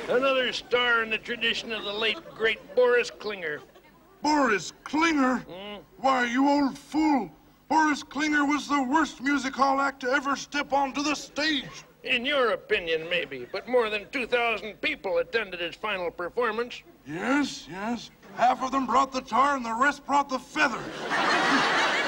Another star in the tradition of the late, great Boris Klinger. Boris Klinger? Why, you old fool. Boris Klinger was the worst music hall act to ever step onto the stage. In your opinion, maybe, but more than 2,000 people attended his final performance. Yes, yes. Half of them brought the tar and the rest brought the feathers.